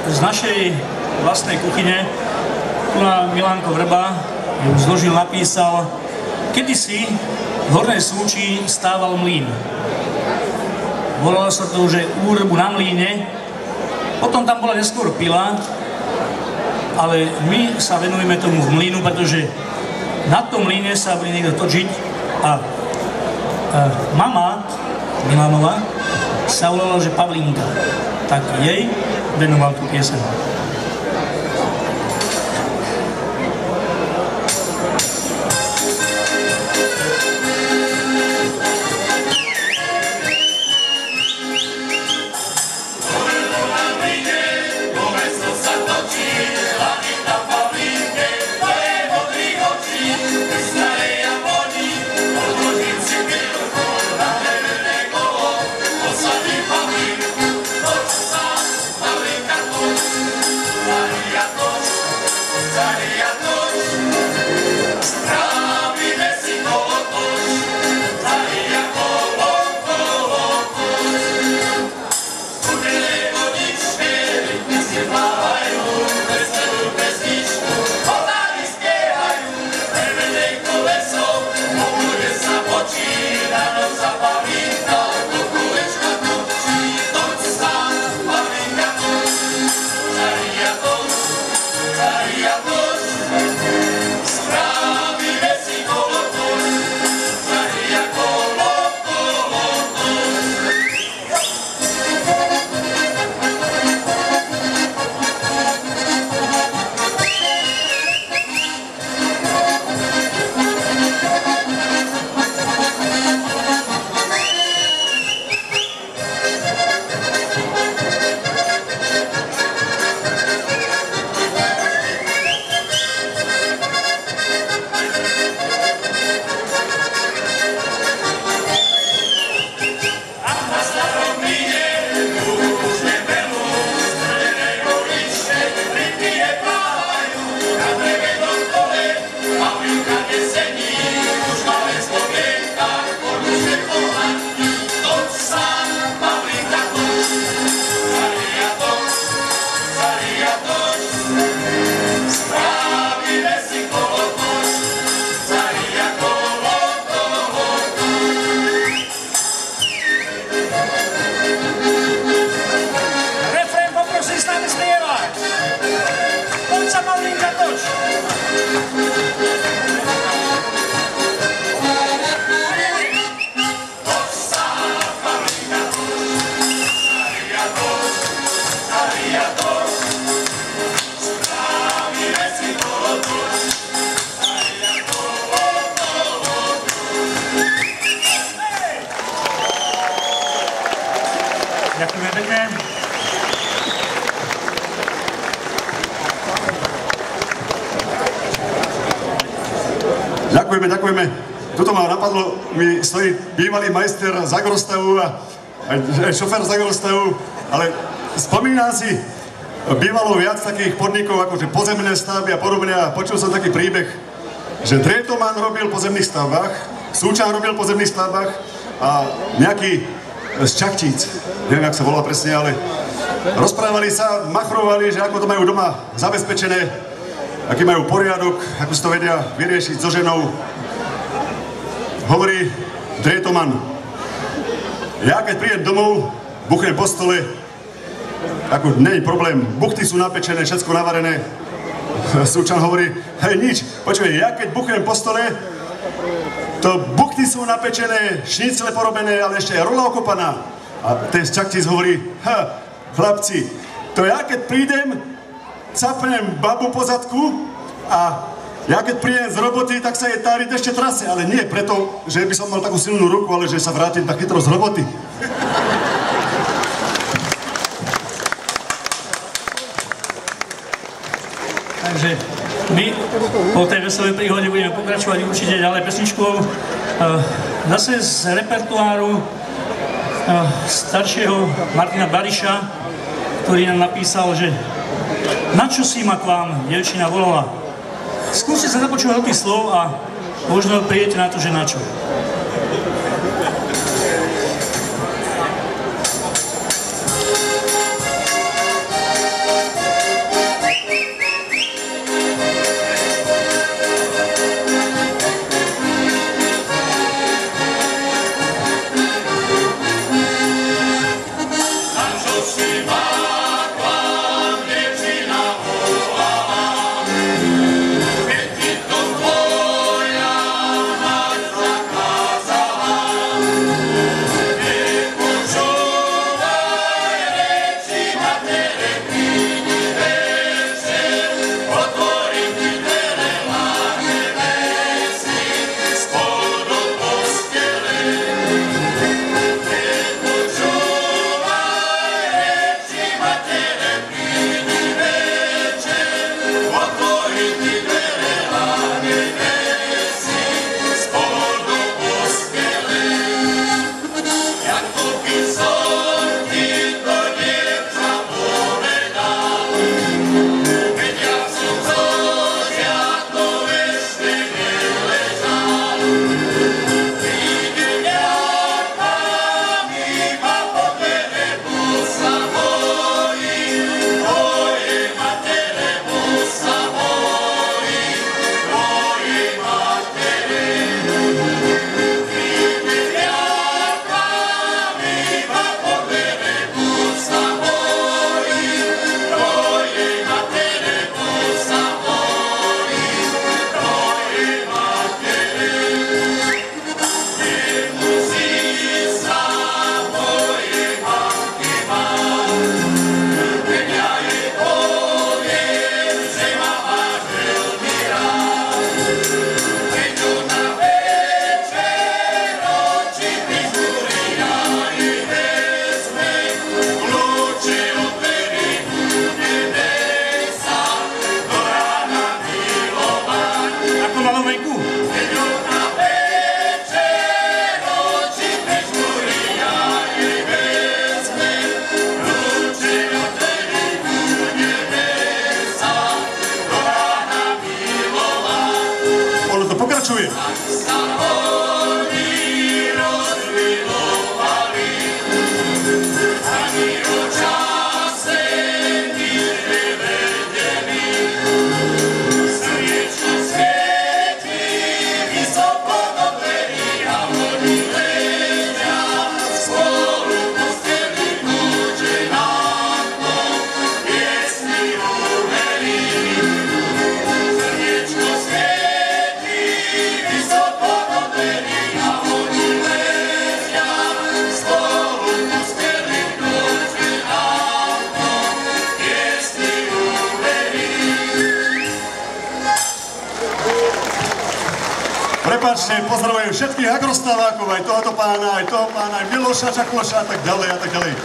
z našej vlastnej kuchyne. Tu na Milánko Vrba ju zložil, napísal: kedysi v Hornej Súči stával mlyn. Volalo sa to, že úrbu na mlýne. Potom tam bola neskôr pila, ale my sa venujeme tomu v mlýnu, pretože na tom mlýne sa bude niekto točiť a mama Milanova sa volala, že Pavlínka. Tak jej venoval tú pieseň. Ďakujeme pekne. Ďakujeme. Tuto ma napadlo, mi stojí bývalý majster Zagorostavu a šofér Zagorostavu, ale spomínam si, bývalo viac takých podnikov, akože pozemné stavby a podobne, a počul som taký príbeh, že Dretoman robil v pozemných stavbách, Súčan robil v pozemných stavbách a nejaký z Čachtíc, neviem, jak sa volá presne, ale rozprávali sa, machrovali, že ako to majú doma zabezpečené, aký majú poriadok, ako si to vedia vyriešiť so ženou. Hovorí Dretoman: ja keď prídem domov, buchnem po stole, ako nie je problém, buchty sú napečené, všetko navarené. Súčan hovorí: hej, nič, počuj, ja keď buchnem po stole, to buchty sú napečené, šnicle porobené, ale ešte je rola okopaná. A ten z Čachtíc hovorí: chlapci, to ja keď prídem, capnem babu po zadku a ja keď prídem z roboty, tak sa jej táriť ešte trase, ale nie preto, že by som mal takú silnú ruku, ale že sa vrátim tak chytro z roboty. Takže my po tej veselej príhode budeme pokračovať určite ďalej pesničkou. Zase z repertoáru staršieho Martina Bariša, ktorý nám napísal, že na čo si ma k vám dievčina volala. Skúste sa započúvať do tých slov a možno prídete na to, že na čo. Prepáčte, pozdravujem všetkých agrostávákov, aj tohoto pána, aj Miloša, Čakloša a tak ďalej a tak ďalej.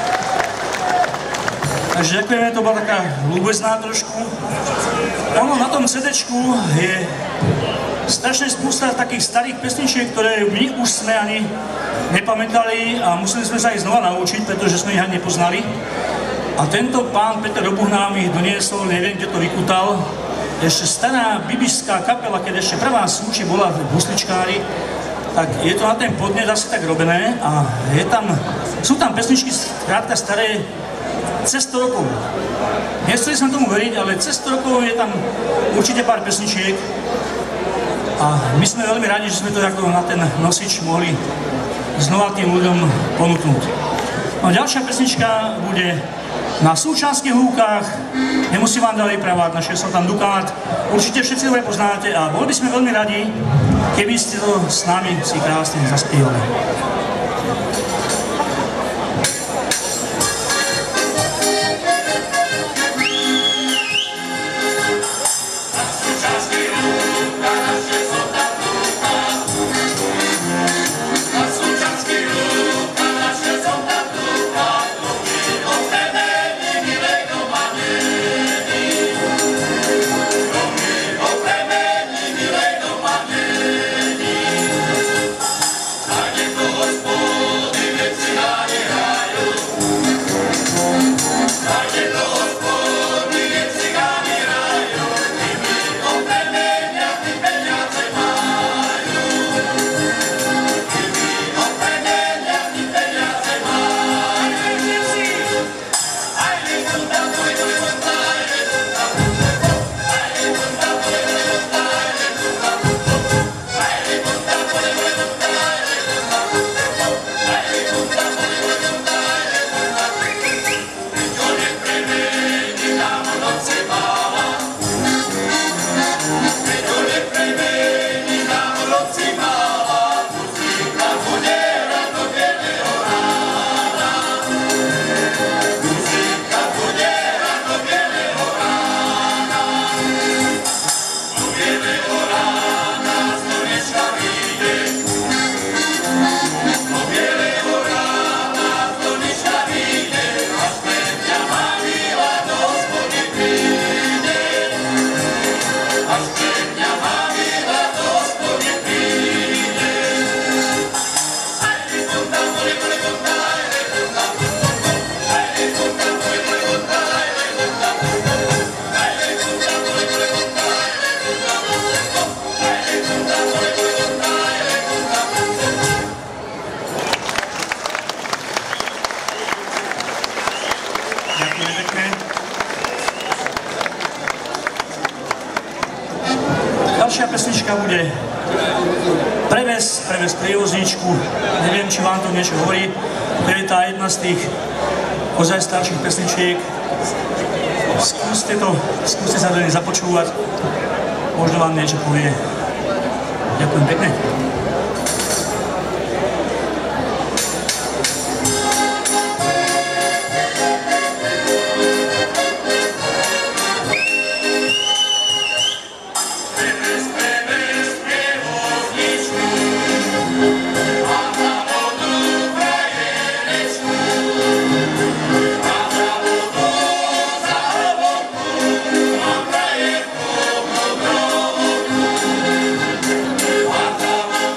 Takže ďakujeme, to bola taká ľúbezná trošku. Ono na tom CD-čku je strašne spústa takých starých pesničiek, ktoré my už sme ani nepamätali a museli sme sa ich znova naučiť, pretože sme ich ani nepoznali. A tento pán Peter Robuch nám ich doniesol, neviem, kde to vykutal. Ešte stará bibišská kapela, keď ešte prvá súči bola v husličkári, tak je to na ten podnet asi tak robené a sú tam pesničky skrátka staré cez 100 rokov. Nechceli sme tomu veriť, ale cez 100 rokov je tam určite pár pesničiek a my sme veľmi radi, že sme to ako na ten nosič mohli znova tým ľuďom ponúknuť. No ďalšia pesnička bude Na Súčanských lúkach, nemusím vám ďalej pravať, našiel som tam dukát, určite všetci dobre poznáte a boli by sme veľmi radi, keby ste to s nami si krásne zaspievali. Ďalšia pesnička bude Preves prievozničku. Neviem, či vám to niečo hovorí. To je tá jedna z tých ozaj starších pesničiek. Skúste sa do nej započúvať. Možno vám niečo povie. Ďakujem pekne. Thank you.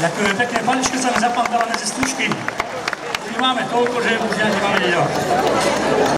Ďakujem pekne. Panička sa mi zaplantala medzi stučky. Už máme toľko, že už nemáme kde ďalej.